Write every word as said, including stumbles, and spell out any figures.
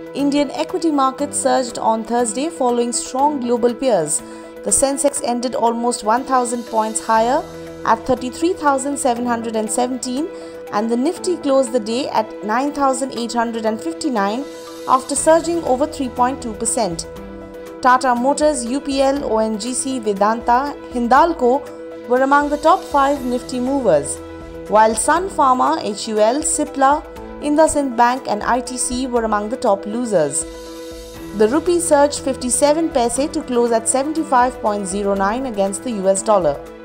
Indian equity markets surged on Thursday following strong global peers. The Sensex ended almost one thousand points higher at thirty-three thousand seven hundred seventeen and the Nifty closed the day at nine thousand eight hundred fifty-nine after surging over three point two percent. Tata Motors, U P L, O N G C, Vedanta, Hindalco were among the top five Nifty movers, while Sun Pharma, H U L, Cipla, IndusInd Bank and I T C were among the top losers. The rupee surged fifty-seven paise to close at seventy-five point zero nine against the U S dollar.